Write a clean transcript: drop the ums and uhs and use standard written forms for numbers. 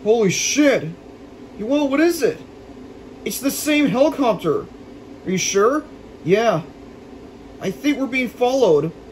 Holy shit! Whoa, what is it? It's the same helicopter! Are you sure? Yeah. I think we're being followed.